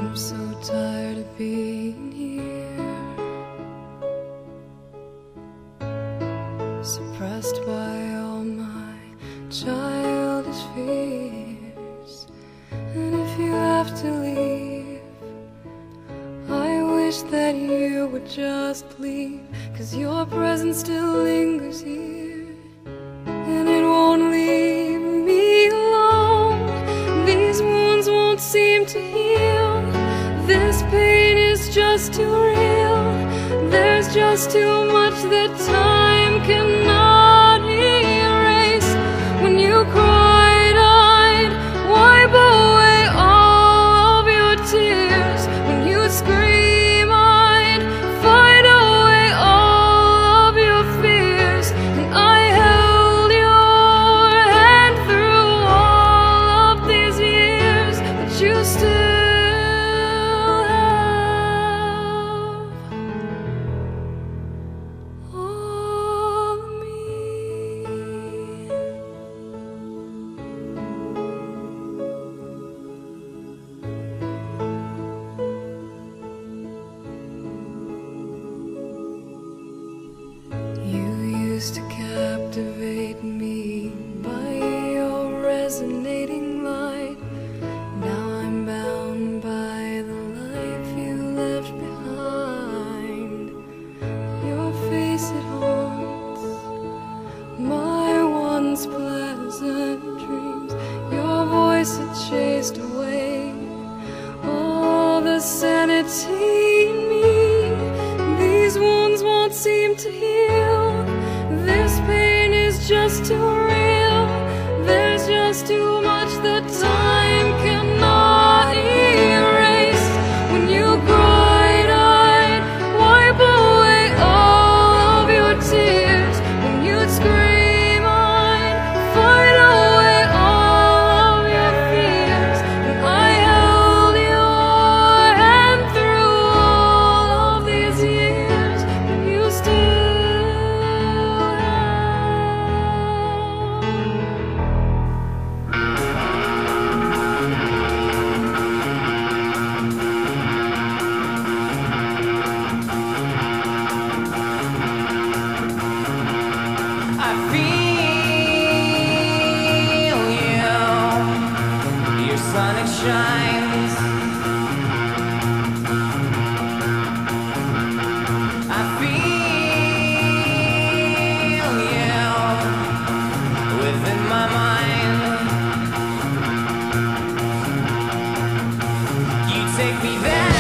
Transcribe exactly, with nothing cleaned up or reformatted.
I'm so tired of being here, suppressed by all my childish fears. And if you have to leave, I wish that you would just leave, 'cause your presence still lingers here, and it won't leave me alone. These wounds won't seem to heal. This pain is just too real. There's just too much that time cannot erase. When you cried, I'd wipe away all of your tears. When you scream, I'd fight away all of your fears. And I held your hand through all of these years, but you still used to captivate me by your resonating light. Now I'm bound by the life you left behind. Your face, it haunts my once pleasant dreams. Your voice, it chased away all the sanity in me. These wounds won't seem to heal. This pain is just too real. There's just too much that time cannot erase. When you cried, I'd wipe away all of your tears. When you'd scream, I'd fight away all of your fears. And I held your hand through all of these years, but you still shines. I feel you within my mind. You take me back.